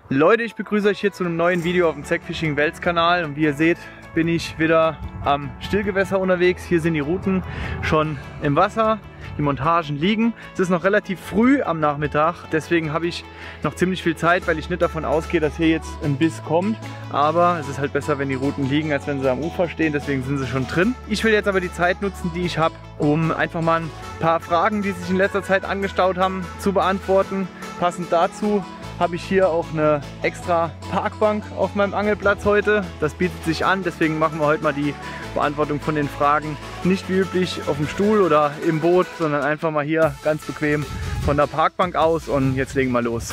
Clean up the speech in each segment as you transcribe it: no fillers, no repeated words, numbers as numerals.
Leute, ich begrüße euch hier zu einem neuen Video auf dem Zack Fishing Welts Kanal und wie ihr seht, bin ich wieder am Stillgewässer unterwegs. Hier sind die Routen schon im Wasser, die Montagen liegen. Es ist noch relativ früh am Nachmittag, deswegen habe ich noch ziemlich viel Zeit, weil ich nicht davon ausgehe, dass hier jetzt ein Biss kommt. Aber es ist halt besser, wenn die Routen liegen, als wenn sie am Ufer stehen, deswegen sind sie schon drin. Ich will jetzt aber die Zeit nutzen, die ich habe, um einfach mal ein paar Fragen, die sich in letzter Zeit angestaut haben, zu beantworten. Passend dazu habe ich hier auch eine extra Parkbank auf meinem Angelplatz heute. Das bietet sich an, deswegen machen wir heute mal die Beantwortung von den Fragen nicht wie üblich auf dem Stuhl oder im Boot, sondern einfach mal hier ganz bequem von der Parkbank aus und jetzt legen wir los.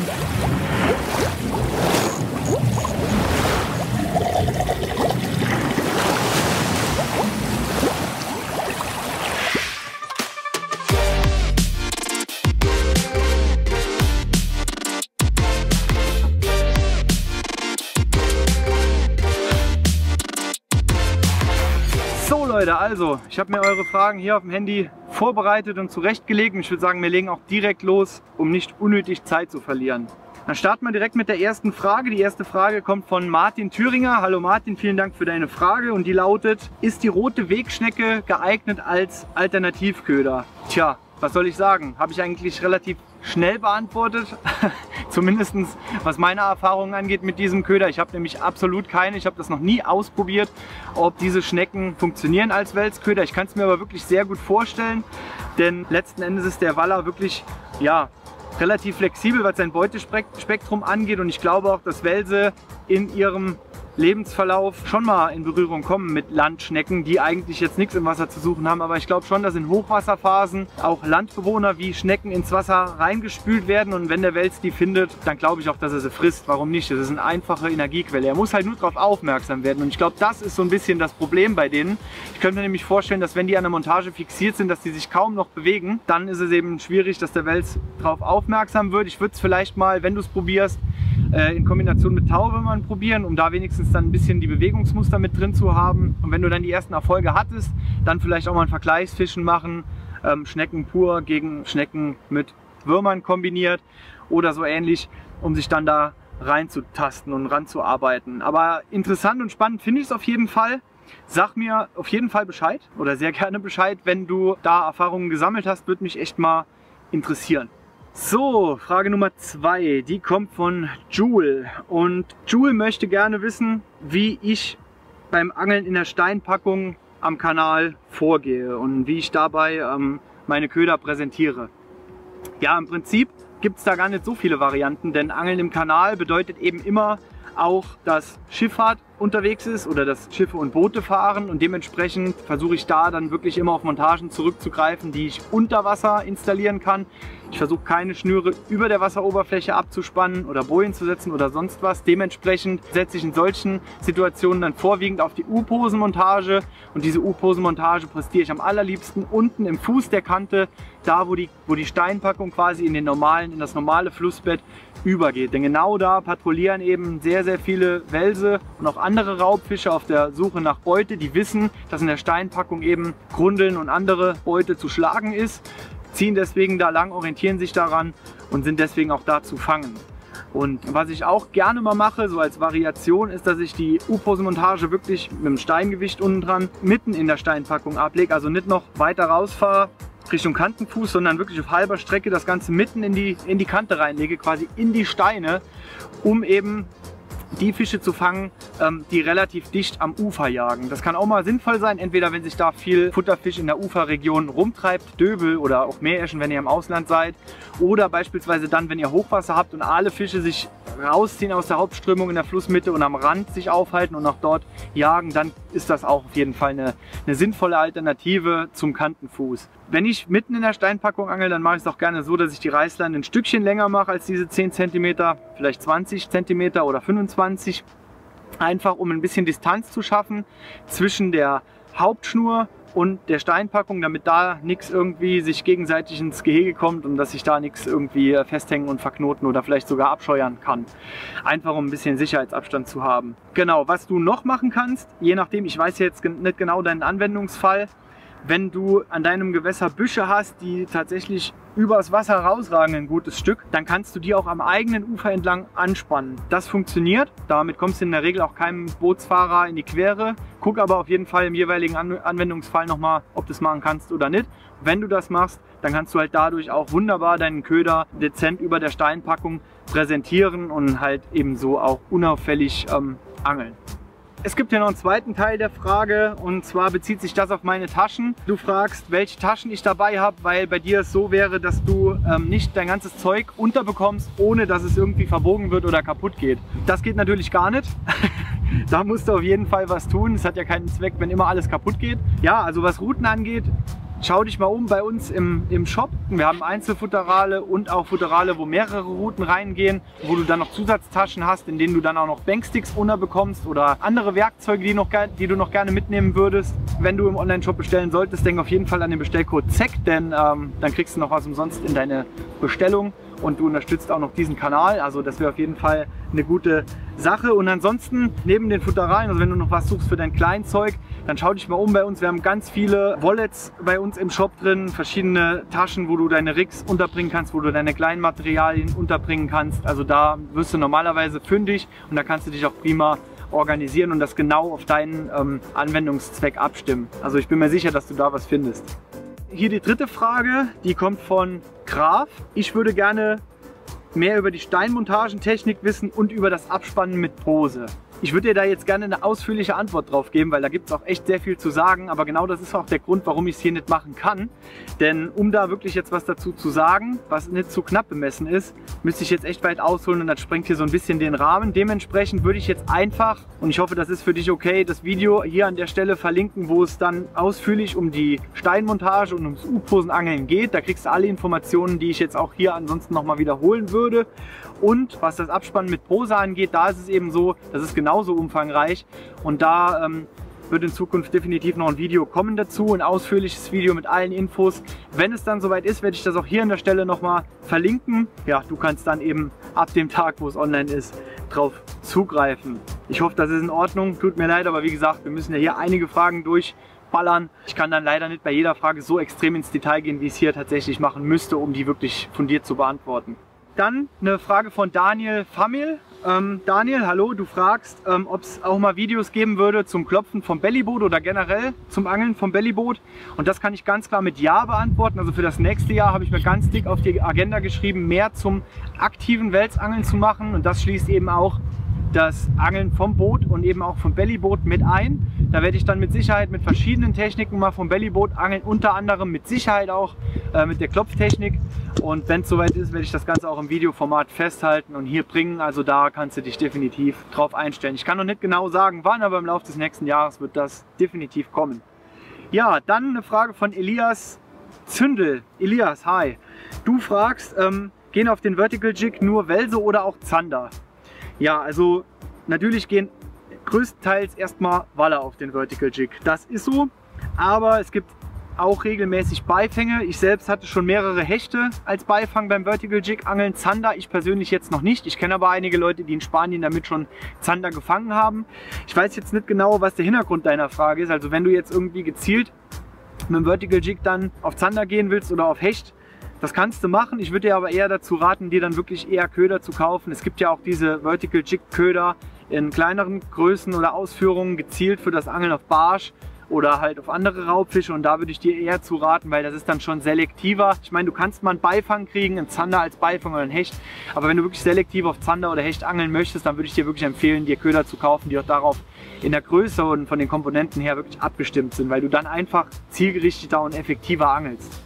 Leute, also ich habe mir eure Fragen hier auf dem Handy vorbereitet und zurechtgelegt und ich würde sagen, wir legen auch direkt los, um nicht unnötig Zeit zu verlieren. Dann starten wir direkt mit der ersten Frage. Die erste Frage kommt von Martin Thüringer. Hallo Martin, vielen Dank für deine Frage und die lautet: Ist die rote Wegschnecke geeignet als Alternativköder? Tja, was soll ich sagen? Habe ich eigentlich relativ schnell beantwortet, zumindest was meine Erfahrungen angeht mit diesem Köder. Ich habe nämlich absolut keine, ich habe das noch nie ausprobiert, ob diese Schnecken funktionieren als Welsköder. Ich kann es mir aber wirklich sehr gut vorstellen, denn letzten Endes ist der Waller wirklich, ja, relativ flexibel, was sein Beutespektrum angeht und ich glaube auch, dass Welse in ihrem Lebensverlauf schon mal in Berührung kommen mit Landschnecken, die eigentlich jetzt nichts im Wasser zu suchen haben. Aber ich glaube schon, dass in Hochwasserphasen auch Landbewohner wie Schnecken ins Wasser reingespült werden und wenn der Wels die findet, dann glaube ich auch, dass er sie frisst. Warum nicht? Das ist eine einfache Energiequelle. Er muss halt nur darauf aufmerksam werden und ich glaube, das ist so ein bisschen das Problem bei denen. Ich könnte mir nämlich vorstellen, dass wenn die an der Montage fixiert sind, dass die sich kaum noch bewegen, dann ist es eben schwierig, dass der Wels darauf aufmerksam wird. Ich würde es vielleicht mal, wenn du es probierst, in Kombination mit Taube mal probieren, um da wenigstens dann ein bisschen die Bewegungsmuster mit drin zu haben. Und wenn du dann die ersten Erfolge hattest, dann vielleicht auch mal ein Vergleichsfischen machen, Schnecken pur gegen Schnecken mit Würmern kombiniert oder so ähnlich, um sich dann da reinzutasten und ranzuarbeiten. Aber interessant und spannend finde ich es auf jeden Fall. Sag mir auf jeden Fall Bescheid oder sehr gerne Bescheid, wenn du da Erfahrungen gesammelt hast, würde mich echt mal interessieren. So, Frage Nummer 2, die kommt von Jule und Jule möchte gerne wissen, wie ich beim Angeln in der Steinpackung am Kanal vorgehe und wie ich dabei meine Köder präsentiere. Ja, im Prinzip gibt es da gar nicht so viele Varianten, denn Angeln im Kanal bedeutet eben immer auch, dass Schifffahrt unterwegs ist oder dass Schiffe und Boote fahren und dementsprechend versuche ich da dann wirklich immer auf Montagen zurückzugreifen, die ich unter Wasser installieren kann. Ich versuche keine Schnüre über der Wasseroberfläche abzuspannen oder Bojen zu setzen oder sonst was. Dementsprechend setze ich in solchen Situationen dann vorwiegend auf die U-Posenmontage und diese U-Posenmontage postiere ich am allerliebsten unten im Fuß der Kante, da wo die Steinpackung quasi in das normale Flussbett übergeht. Denn genau da patrouillieren eben sehr, sehr viele Welse und auch andere Raubfische auf der Suche nach Beute, die wissen, dass in der Steinpackung eben Grundeln und andere Beute zu schlagen ist, ziehen deswegen da lang, orientieren sich daran und sind deswegen auch da zu fangen. Und was ich auch gerne mal mache, so als Variation, ist, dass ich die U-Posenmontage wirklich mit dem Steingewicht unten dran mitten in der Steinpackung ablege, also nicht noch weiter rausfahre Richtung Kantenfuß, sondern wirklich auf halber Strecke das Ganze mitten in die Kante reinlege, quasi in die Steine, um eben die Fische zu fangen, die relativ dicht am Ufer jagen. Das kann auch mal sinnvoll sein, entweder wenn sich da viel Futterfisch in der Uferregion rumtreibt, Döbel oder auch Meereschen, wenn ihr im Ausland seid, oder beispielsweise dann, wenn ihr Hochwasser habt und alle Fische sich rausziehen aus der Hauptströmung in der Flussmitte und am Rand sich aufhalten und auch dort jagen, dann ist das auch auf jeden Fall eine sinnvolle Alternative zum Kantenfuß. Wenn ich mitten in der Steinpackung angel, dann mache ich es auch gerne so, dass ich die Reißleine ein Stückchen länger mache als diese 10 cm, vielleicht 20 cm oder 25, einfach um ein bisschen Distanz zu schaffen zwischen der Hauptschnur und der Steinpackung, damit da nichts irgendwie sich gegenseitig ins Gehege kommt und dass sich da nichts irgendwie festhängen und verknoten oder vielleicht sogar abscheuern kann. Einfach um ein bisschen Sicherheitsabstand zu haben. Genau, was du noch machen kannst, je nachdem, ich weiß jetzt nicht genau deinen Anwendungsfall, Wenn du an deinem Gewässer Büsche hast, die tatsächlich übers Wasser rausragen, ein gutes Stück, dann kannst du die auch am eigenen Ufer entlang anspannen. Das funktioniert, damit kommst du in der Regel auch keinem Bootsfahrer in die Quere. Guck aber auf jeden Fall im jeweiligen Anwendungsfall nochmal, ob du das machen kannst oder nicht. Wenn du das machst, dann kannst du halt dadurch auch wunderbar deinen Köder dezent über der Steinpackung präsentieren und halt ebenso auch unauffällig angeln. Es gibt hier noch einen zweiten Teil der Frage, und zwar bezieht sich das auf meine Taschen. Du fragst, welche Taschen ich dabei habe, weil bei dir es so wäre, dass du nicht dein ganzes Zeug unterbekommst, ohne dass es irgendwie verbogen wird oder kaputt geht. Das geht natürlich gar nicht. Da musst du auf jeden Fall was tun. Es hat ja keinen Zweck, wenn immer alles kaputt geht. Ja, also was Routen angeht, schau dich mal um bei uns im Shop. Wir haben Einzelfutterale und auch Futterale, wo mehrere Routen reingehen, wo du dann noch Zusatztaschen hast, in denen du dann auch noch Banksticks unterbekommst oder andere Werkzeuge, die du noch gerne mitnehmen würdest. Wenn du im Online-Shop bestellen solltest, denk auf jeden Fall an den Bestellcode ZECK, denn dann kriegst du noch was umsonst in deine Bestellung und du unterstützt auch noch diesen Kanal. Also das wäre auf jeden Fall eine gute Sache. Und ansonsten, neben den Futteralen, also wenn du noch was suchst für dein Kleinzeug, dann schau dich mal um bei uns. Wir haben ganz viele Wallets bei uns im Shop drin, verschiedene Taschen, wo du deine Rigs unterbringen kannst, wo du deine kleinen Materialien unterbringen kannst. Also da wirst du normalerweise fündig und da kannst du dich auch prima organisieren und das genau auf deinen Anwendungszweck abstimmen. Also ich bin mir sicher, dass du da was findest. Hier die dritte Frage, die kommt von Graf. Ich würde gerne mehr über die Steinmontagentechnik wissen und über das Abspannen mit Pose. Ich würde dir da jetzt gerne eine ausführliche Antwort drauf geben, weil da gibt es auch echt sehr viel zu sagen, aber genau das ist auch der Grund, warum ich es hier nicht machen kann. Denn um da wirklich jetzt was dazu zu sagen, was nicht zu knapp bemessen ist, müsste ich jetzt echt weit ausholen und das sprengt hier so ein bisschen den Rahmen. Dementsprechend würde ich jetzt einfach, und ich hoffe, das ist für dich okay, das Video hier an der Stelle verlinken, wo es dann ausführlich um die Steinmontage und ums U-Posenangeln geht. Da kriegst du alle Informationen, die ich jetzt auch hier ansonsten nochmal wiederholen würde. Und was das Abspannen mit Pose angeht, da ist es eben so, das ist genauso umfangreich und da wird in Zukunft definitiv noch ein Video kommen dazu, ein ausführliches Video mit allen Infos. Wenn es dann soweit ist, werde ich das auch hier an der Stelle nochmal verlinken. Ja, du kannst dann eben ab dem Tag, wo es online ist, drauf zugreifen. Ich hoffe, das ist in Ordnung. Tut mir leid, aber wie gesagt, wir müssen ja hier einige Fragen durchballern. Ich kann dann leider nicht bei jeder Frage so extrem ins Detail gehen, wie ich es hier tatsächlich machen müsste, um die wirklich fundiert zu beantworten. Dann eine Frage von Daniel Famil. Daniel, hallo, du fragst, ob es auch mal Videos geben würde zum Klopfen vom Bellyboot oder generell zum Angeln vom Bellyboot. Und das kann ich ganz klar mit Ja beantworten. Also für das nächste Jahr habe ich mir ganz dick auf die Agenda geschrieben, mehr zum aktiven Welsangeln zu machen. Und das schließt eben auch das Angeln vom Boot und eben auch vom Bellyboot mit ein. Da werde ich dann mit Sicherheit mit verschiedenen Techniken mal vom Bellyboot angeln, unter anderem mit Sicherheit auch mit der Klopftechnik. Und wenn es soweit ist, werde ich das Ganze auch im Videoformat festhalten und hier bringen. Also da kannst du dich definitiv drauf einstellen. Ich kann noch nicht genau sagen, wann, aber im Laufe des nächsten Jahres wird das definitiv kommen. Ja, dann eine Frage von Elias Zündel. Elias, hi. Du fragst, gehen auf den Vertical Jig nur Welse oder auch Zander? Ja, also natürlich gehen größtenteils erstmal Waller auf den Vertical Jig. Das ist so, aber es gibt auch regelmäßig Beifänge. Ich selbst hatte schon mehrere Hechte als Beifang beim Vertical Jig Angeln. Zander ich persönlich jetzt noch nicht. Ich kenne aber einige Leute, die in Spanien damit schon Zander gefangen haben. Ich weiß jetzt nicht genau, was der Hintergrund deiner Frage ist. Also wenn du jetzt irgendwie gezielt mit dem Vertical Jig dann auf Zander gehen willst oder auf Hecht, das kannst du machen. Ich würde dir aber eher dazu raten, dir dann wirklich eher Köder zu kaufen. Es gibt ja auch diese Vertical Jig Köder in kleineren Größen oder Ausführungen gezielt für das Angeln auf Barsch oder halt auf andere Raubfische, und da würde ich dir eher zu raten, weil das ist dann schon selektiver. Ich meine, du kannst mal einen Beifang kriegen, einen Zander als Beifang oder einen Hecht, aber wenn du wirklich selektiv auf Zander oder Hecht angeln möchtest, dann würde ich dir wirklich empfehlen, dir Köder zu kaufen, die auch darauf in der Größe und von den Komponenten her wirklich abgestimmt sind, weil du dann einfach zielgerichteter und effektiver angelst.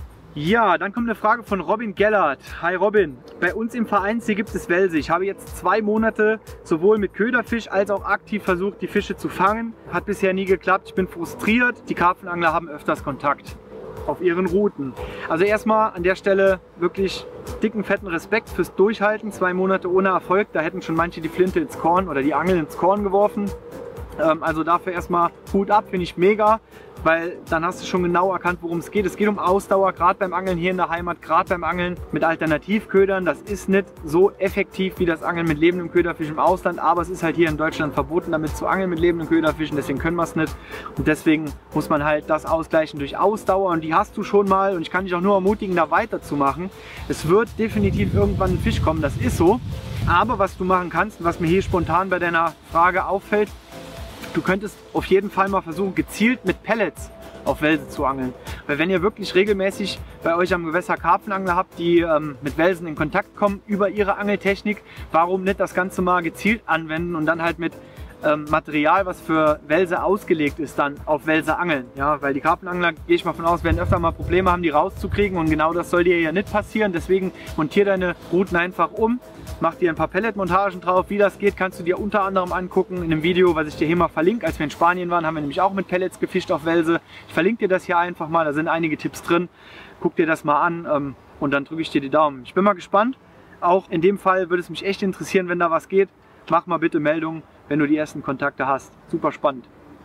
Ja, dann kommt eine Frage von Robin Gellert. Hi Robin, bei uns im Vereinsee gibt es Welse. Ich habe jetzt 2 Monate sowohl mit Köderfisch als auch aktiv versucht, die Fische zu fangen. Hat bisher nie geklappt, ich bin frustriert. Die Karpfenangler haben öfters Kontakt auf ihren Routen. Also erstmal an der Stelle wirklich dicken, fetten Respekt fürs Durchhalten. 2 Monate ohne Erfolg, da hätten schon manche die Flinte ins Korn oder die Angel ins Korn geworfen. Also dafür erstmal Hut ab, finde ich mega. weil dann hast du schon genau erkannt, worum es geht. Es geht um Ausdauer, gerade beim Angeln hier in der Heimat, gerade beim Angeln mit Alternativködern. Das ist nicht so effektiv wie das Angeln mit lebendem Köderfisch im Ausland, aber es ist halt hier in Deutschland verboten, damit zu angeln mit lebenden Köderfischen, deswegen können wir es nicht. Und deswegen muss man halt das ausgleichen durch Ausdauer und die hast du schon mal und ich kann dich auch nur ermutigen, da weiterzumachen. Es wird definitiv irgendwann ein Fisch kommen, das ist so. Aber was du machen kannst, was mir hier spontan bei deiner Frage auffällt, du könntest auf jeden Fall mal versuchen, gezielt mit Pellets auf Welse zu angeln. Weil wenn ihr wirklich regelmäßig bei euch am Gewässer Karpfenangler habt, die mit Welsen in Kontakt kommen über ihre Angeltechnik, warum nicht das Ganze mal gezielt anwenden und dann halt mit Material, was für Welse ausgelegt ist, dann auf Welse angeln. Ja, weil die Karpfenangler, gehe ich mal von aus, werden öfter mal Probleme haben, die rauszukriegen und genau das soll dir ja nicht passieren. Deswegen montier deine Routen einfach um, mach dir ein paar Pelletmontagen drauf. Wie das geht, kannst du dir unter anderem angucken in einem Video, was ich dir hier mal verlinke. Als wir in Spanien waren, haben wir nämlich auch mit Pellets gefischt auf Welse. Ich verlinke dir das hier einfach mal, da sind einige Tipps drin. Guck dir das mal an und dann drücke ich dir die Daumen. Ich bin mal gespannt. Auch in dem Fall würde es mich echt interessieren, wenn da was geht. Mach mal bitte Meldung, wenn du die ersten Kontakte hast. Super spannend.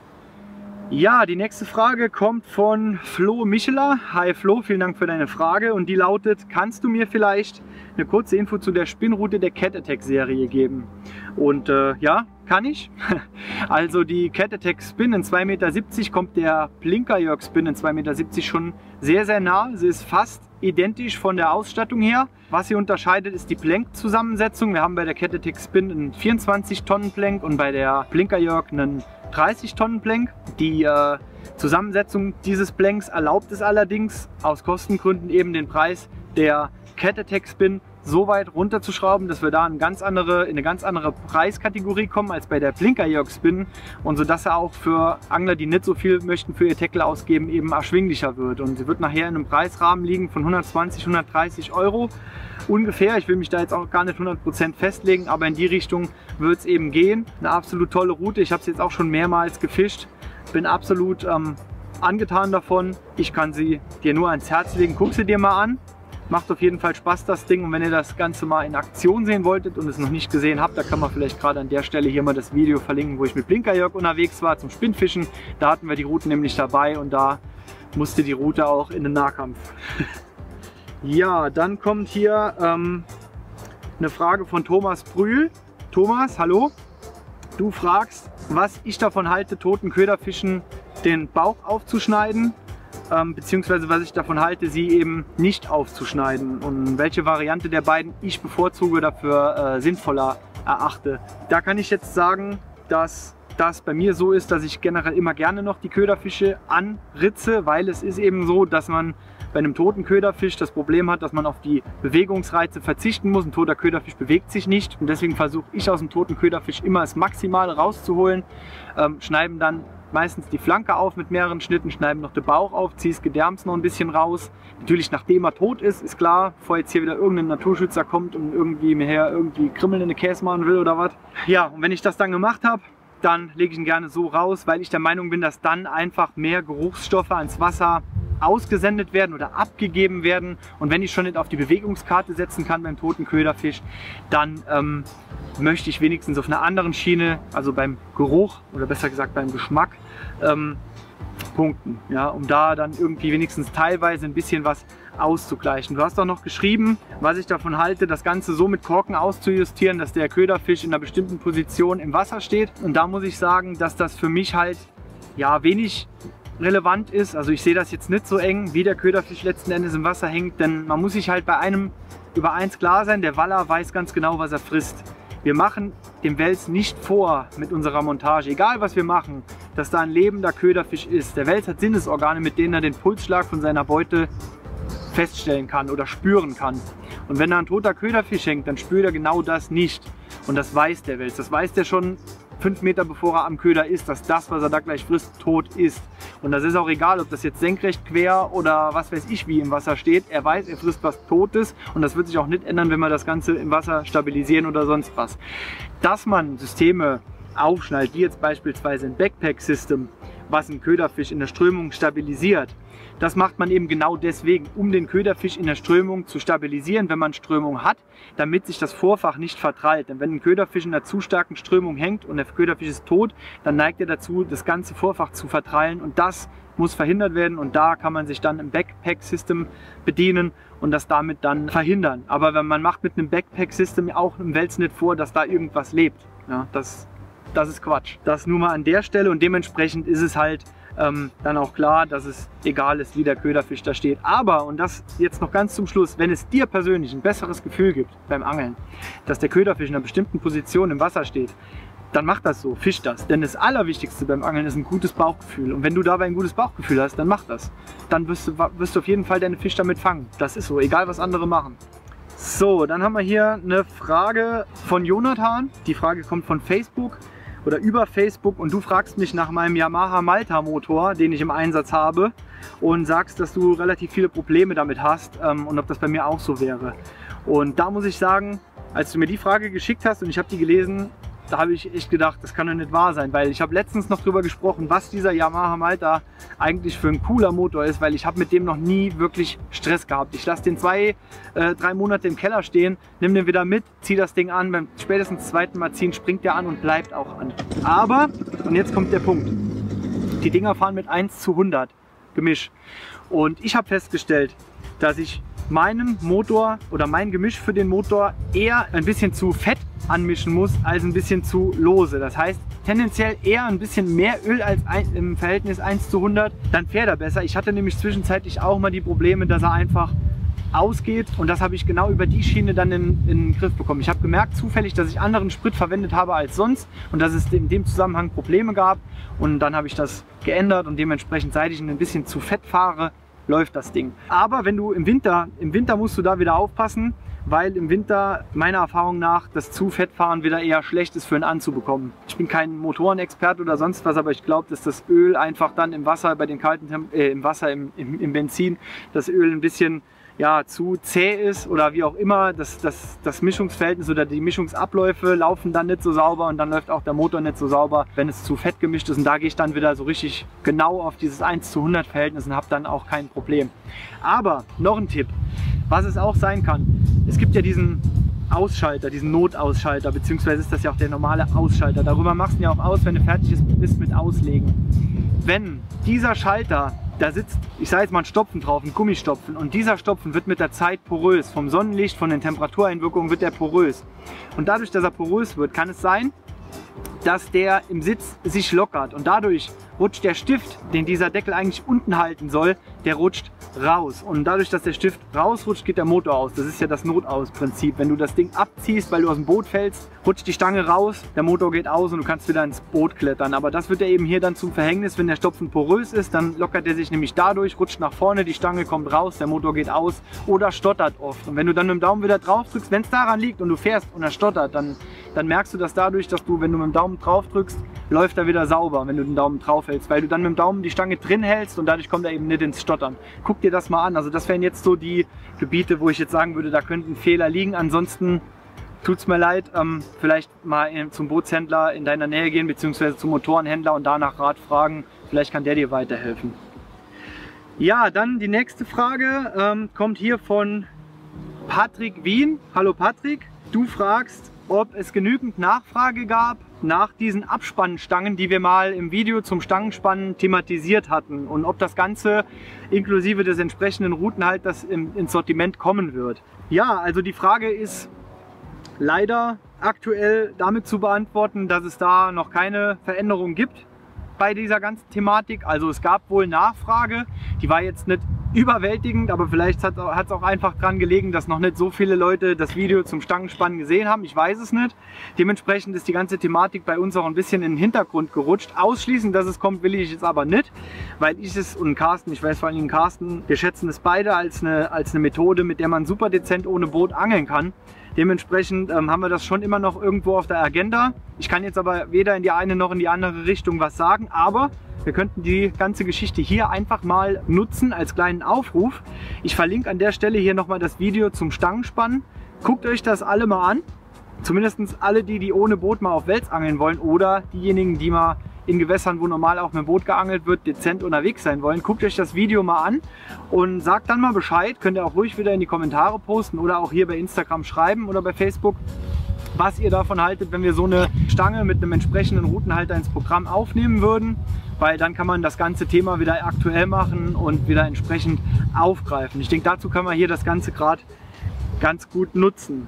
Ja, die nächste Frage kommt von Flo Micheler. Hi Flo, vielen Dank für deine Frage und die lautet, kannst du mir vielleicht eine kurze Info zu der Spinnroute der Cat Attack Serie geben? Und ja, kann ich. Also die Cat Attack Spin in 2,70 Meter kommt der Blinker-Jörg Spin in 2,70 Meter schon sehr, sehr nah. Sie ist fast identisch von der Ausstattung her. Was sie unterscheidet, ist die Plank-Zusammensetzung. Wir haben bei der Cat Attack Spin einen 24 Tonnen Plank und bei der Blinker-Jörg einen 30 Tonnen Plank. Die Zusammensetzung dieses Planks erlaubt es allerdings aus Kostengründen eben den Preis der Cat Attack Spin so weit runterzuschrauben, dass wir da in eine ganz andere Preiskategorie kommen als bei der Blinker-Jörg Spin und so dass er auch für Angler, die nicht so viel möchten für ihr Tackle ausgeben, eben erschwinglicher wird. Und sie wird nachher in einem Preisrahmen liegen von 120, 130 Euro ungefähr. Ich will mich da jetzt auch gar nicht 100% festlegen, aber in die Richtung wird es eben gehen. Eine absolut tolle Route. Ich habe sie jetzt auch schon mehrmals gefischt. Bin absolut angetan davon. Ich kann sie dir nur ans Herz legen. Guck sie dir mal an. Macht auf jeden Fall Spaß, das Ding. Und wenn ihr das Ganze mal in Aktion sehen wolltet und es noch nicht gesehen habt, da kann man vielleicht gerade an der Stelle hier mal das Video verlinken, wo ich mit Blinker-Jörg unterwegs war zum Spinnfischen. Da hatten wir die Route nämlich dabei und da musste die Route auch in den Nahkampf. Ja, dann kommt hier eine Frage von Thomas Brühl. Thomas, hallo. Du fragst, was ich davon halte, toten Köderfischen den Bauch aufzuschneiden. Beziehungsweise was ich davon halte, sie eben nicht aufzuschneiden und welche Variante der beiden ich bevorzuge oder für sinnvoller erachte. Da kann ich jetzt sagen, dass das bei mir so ist, dass ich generell immer gerne noch die Köderfische anritze, weil es ist eben so, dass man bei einem toten Köderfisch das Problem hat, dass man auf die Bewegungsreize verzichten muss. Ein toter Köderfisch bewegt sich nicht und deswegen versuche ich aus dem toten Köderfisch immer das Maximale rauszuholen, schneiden dann meistens die Flanke auf mit mehreren Schnitten, schneiden noch den Bauch auf, ziehe das Gedärms noch ein bisschen raus. Natürlich nachdem er tot ist klar, bevor jetzt hier wieder irgendein Naturschützer kommt und irgendwie mir her irgendwie Krimmel in den Käse machen will oder was. Ja, und wenn ich das dann gemacht habe, dann lege ich ihn gerne so raus, weil ich der Meinung bin, dass dann einfach mehr Geruchsstoffe ans Wasser ausgesendet werden oder abgegeben werden. Und wenn ich schon nicht auf die Bewegungskarte setzen kann beim toten Köderfisch, dann möchte ich wenigstens auf einer anderen Schiene, also beim Geruch oder besser gesagt beim Geschmack, punkten, ja, um da dann irgendwie wenigstens teilweise ein bisschen was auszugleichen. Du hast auch noch geschrieben, was ich davon halte, das Ganze so mit Korken auszujustieren, dass der Köderfisch in einer bestimmten Position im Wasser steht. Und da muss ich sagen, dass das für mich halt ja wenig relevant ist. Also ich sehe das jetzt nicht so eng, wie der Köderfisch letzten Endes im Wasser hängt, denn man muss sich halt bei einem über eins klar sein, der Waller weiß ganz genau, was er frisst. Wir machen dem Wels nicht vor mit unserer Montage, egal was wir machen, dass da ein lebender Köderfisch ist. Der Wels hat Sinnesorgane, mit denen er den Pulsschlag von seiner Beute feststellen kann oder spüren kann. Und wenn da ein toter Köderfisch hängt, dann spürt er genau das nicht. Und das weiß der Wels. Das weiß der schon 5 Meter bevor er am Köder ist, dass das, was er da gleich frisst, tot ist. Und das ist auch egal, ob das jetzt senkrecht, quer oder was weiß ich wie im Wasser steht. Er weiß, er frisst was Totes und das wird sich auch nicht ändern, wenn wir das Ganze im Wasser stabilisieren oder sonst was. Dass man Systeme aufschnallt, wie jetzt beispielsweise ein Backpack-System, was einen Köderfisch in der Strömung stabilisiert. Das macht man eben genau deswegen, um den Köderfisch in der Strömung zu stabilisieren, wenn man Strömung hat, damit sich das Vorfach nicht vertrallt. Denn wenn ein Köderfisch in einer zu starken Strömung hängt und der Köderfisch ist tot, dann neigt er dazu, das ganze Vorfach zu vertrallen, und das muss verhindert werden, und da kann man sich dann im Backpack-System bedienen und das damit dann verhindern. Aber wenn man macht mit einem Backpack-System auch im Wälzen nicht vor, dass da irgendwas lebt. Ja, das ist Quatsch. Das nur mal an der Stelle, und dementsprechend ist es halt dann auch klar, dass es egal ist, wie der Köderfisch da steht. Aber, und das jetzt noch ganz zum Schluss, wenn es dir persönlich ein besseres Gefühl gibt beim Angeln, dass der Köderfisch in einer bestimmten Position im Wasser steht, dann mach das so, fisch das. Denn das Allerwichtigste beim Angeln ist ein gutes Bauchgefühl. Und wenn du dabei ein gutes Bauchgefühl hast, dann mach das. Dann wirst du auf jeden Fall deine Fische damit fangen. Das ist so, egal was andere machen. So, dann haben wir hier eine Frage von Jonathan. Die Frage kommt von Facebook oder über Facebook, und du fragst mich nach meinem Yamaha Malta Motor, den ich im Einsatz habe, und sagst, dass du relativ viele Probleme damit hast und ob das bei mir auch so wäre. Und da muss ich sagen, als du mir die Frage geschickt hast und ich habe die gelesen, da habe ich echt gedacht, das kann doch nicht wahr sein, weil ich habe letztens noch darüber gesprochen, was dieser Yamaha Malta eigentlich für ein cooler Motor ist, weil ich habe mit dem noch nie wirklich Stress gehabt. Ich lasse den 2-3 Monate im Keller stehen, nimm den wieder mit, ziehe das Ding an, beim spätestens zweiten Mal ziehen springt der an und bleibt auch an. Aber, und jetzt kommt der Punkt, die Dinger fahren mit 1:100 Gemisch, und ich habe festgestellt, dass ich meinen Motor oder mein Gemisch für den Motor eher ein bisschen zu fett anmischen muss als ein bisschen zu lose. Das heißt tendenziell eher ein bisschen mehr Öl als im Verhältnis 1:100, dann fährt er besser. Ich hatte nämlich zwischenzeitlich auch mal die Probleme, dass er einfach ausgeht, und das habe ich genau über die Schiene dann in den Griff bekommen. Ich habe gemerkt zufällig, dass ich anderen Sprit verwendet habe als sonst und dass es in dem Zusammenhang Probleme gab, und dann habe ich das geändert, und dementsprechend, seit ich ein bisschen zu fett fahre, läuft das Ding. Aber wenn du im Winter musst du da wieder aufpassen, weil im Winter meiner Erfahrung nach das zu Fettfahren wieder eher schlecht ist für einen anzubekommen. Ich bin kein Motorenexperte oder sonst was, aber ich glaube, dass das Öl einfach dann im Wasser, bei den kalten im Benzin, das Öl ein bisschen zu zäh ist oder wie auch immer, das Mischungsverhältnis oder die Mischungsabläufe laufen dann nicht so sauber, und dann läuft auch der Motor nicht so sauber, wenn es zu fett gemischt ist, und da gehe ich dann wieder so richtig genau auf dieses 1:100 Verhältnis und habe dann auch kein Problem. Aber noch ein Tipp, was es auch sein kann: Es gibt ja diesen Ausschalter, diesen Notausschalter, beziehungsweise ist das ja auch der normale Ausschalter. Darüber machst du ja auch aus, wenn du fertig bist mit Auslegen. Wenn dieser Schalter, da sitzt, ich sage jetzt mal, ein Stopfen drauf, ein Gummistopfen, und dieser Stopfen wird mit der Zeit porös. Vom Sonnenlicht, von den Temperatureinwirkungen wird er porös. Und dadurch, dass er porös wird, kann es sein, dass der im Sitz sich lockert, und dadurch rutscht der Stift, den dieser Deckel eigentlich unten halten soll, der rutscht raus. Und dadurch, dass der Stift rausrutscht, geht der Motor aus. Das ist ja das Notaus-Prinzip. Wenn du das Ding abziehst, weil du aus dem Boot fällst, rutscht die Stange raus, der Motor geht aus und du kannst wieder ins Boot klettern. Aber das wird ja eben hier dann zum Verhängnis, wenn der Stopfen porös ist, dann lockert er sich nämlich dadurch, rutscht nach vorne, die Stange kommt raus, der Motor geht aus oder stottert oft. Und wenn du dann mit dem Daumen wieder drauf drückst, wenn es daran liegt und du fährst und er stottert, dann merkst du das dadurch, dass du, wenn du mit dem Daumen drauf drückst, läuft er wieder sauber, wenn du den Daumen drauf hältst, weil du dann mit dem Daumen die Stange drin hältst, und dadurch kommt er eben nicht ins Stottern. Guck dir das mal an. Also das wären jetzt so die Gebiete, wo ich jetzt sagen würde, da könnten Fehler liegen. Ansonsten tut es mir leid, vielleicht mal zum Bootshändler in deiner Nähe gehen, beziehungsweise zum Motorenhändler, und danach Rat fragen. Vielleicht kann der dir weiterhelfen. Ja, dann die nächste Frage kommt hier von Patrick Wien. Hallo Patrick, du fragst, ob es genügend Nachfrage gab nach diesen Abspannstangen, die wir mal im Video zum Stangenspannen thematisiert hatten, und ob das Ganze inklusive des entsprechenden Routenhalters ins Sortiment kommen wird. Ja, also die Frage ist leider aktuell damit zu beantworten, dass es da noch keine Veränderung gibt bei dieser ganzen Thematik. Also es gab wohl Nachfrage, die war jetzt nicht überwältigend, aber vielleicht hat es auch einfach daran gelegen, dass noch nicht so viele Leute das Video zum Stangenspannen gesehen haben. Ich weiß es nicht. Dementsprechend ist die ganze Thematik bei uns auch ein bisschen in den Hintergrund gerutscht. Ausschließen, dass es kommt, will ich jetzt aber nicht, weil ich es und Carsten, ich weiß vor allem Carsten, wir schätzen es beide als eine Methode, mit der man super dezent ohne Boot angeln kann. Dementsprechend haben wir das schon immer noch irgendwo auf der Agenda. Ich kann jetzt aber weder in die eine noch in die andere Richtung was sagen, aber wir könnten die ganze Geschichte hier einfach mal nutzen als kleinen Aufruf. Ich verlinke an der Stelle hier nochmal das Video zum Stangenspannen. Guckt euch das alle mal an zumindest alle die ohne Boot mal auf Wels angeln wollen oder diejenigen, die mal in Gewässern, wo normal auch mit dem Boot geangelt wird, dezent unterwegs sein wollen. Guckt euch das Video mal an und sagt dann mal Bescheid. Könnt ihr auch ruhig wieder in die Kommentare posten oder auch hier bei Instagram schreiben oder bei Facebook, was ihr davon haltet, wenn wir so eine Stange mit einem entsprechenden Routenhalter ins Programm aufnehmen würden, weil dann kann man das ganze Thema wieder aktuell machen und wieder entsprechend aufgreifen. Ich denke, dazu kann man hier das Ganze gerade ganz gut nutzen.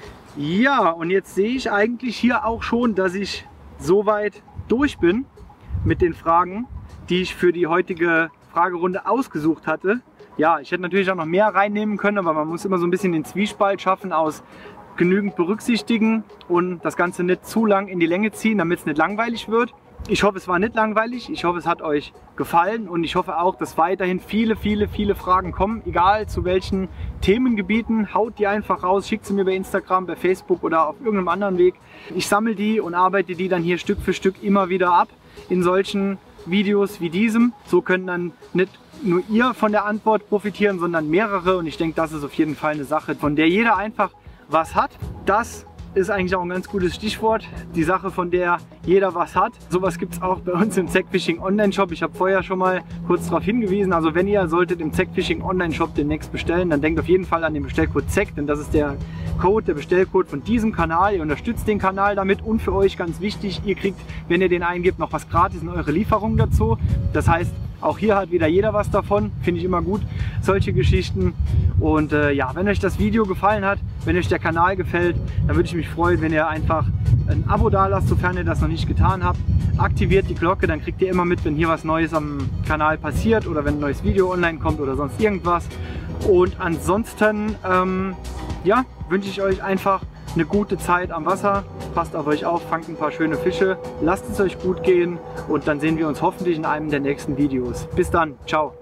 Ja, und jetzt sehe ich eigentlich hier auch schon, dass ich soweit durch bin mit den Fragen, die ich für die heutige Fragerunde ausgesucht hatte. Ja, ich hätte natürlich auch noch mehr reinnehmen können, aber man muss immer so ein bisschen den Zwiespalt schaffen aus genügend berücksichtigen und das Ganze nicht zu lang in die Länge ziehen, damit es nicht langweilig wird. Ich hoffe, es war nicht langweilig, ich hoffe, es hat euch gefallen und ich hoffe auch, dass weiterhin viele Fragen kommen, egal zu welchen Themengebieten. Haut die einfach raus, schickt sie mir bei Instagram, bei Facebook oder auf irgendeinem anderen Weg. Ich sammle die und arbeite die dann hier Stück für Stück immer wieder ab in solchen Videos wie diesem. So können dann nicht nur ihr von der Antwort profitieren, sondern mehrere, und ich denke, das ist auf jeden Fall eine Sache, von der jeder einfach was hat. Das ist eigentlich auch ein ganz gutes Stichwort, die Sache, von der jeder was hat. Sowas gibt es auch bei uns im Zack Fishing Online Shop. Ich habe vorher schon mal kurz darauf hingewiesen, also wenn ihr solltet im Zack Fishing Online Shop demnächst bestellen, dann denkt auf jeden Fall an den Bestellcode ZACK, denn das ist der Code, der Bestellcode von diesem Kanal. Ihr unterstützt den Kanal damit und für euch ganz wichtig, ihr kriegt, wenn ihr den eingebt, noch was gratis in eure Lieferung dazu. Das heißt, auch hier hat wieder jeder was davon, finde ich immer gut, solche Geschichten. Und ja, wenn euch das Video gefallen hat, wenn euch der Kanal gefällt, dann würde ich mich freuen, wenn ihr einfach ein Abo da lasst, sofern ihr das noch nicht getan habt. Aktiviert die Glocke, dann kriegt ihr immer mit, wenn hier was Neues am Kanal passiert oder wenn ein neues Video online kommt oder sonst irgendwas. Und ansonsten ja, wünsche ich euch einfach eine gute Zeit am Wasser. Passt auf euch auf, fangt ein paar schöne Fische, lasst es euch gut gehen und dann sehen wir uns hoffentlich in einem der nächsten Videos. Bis dann, ciao!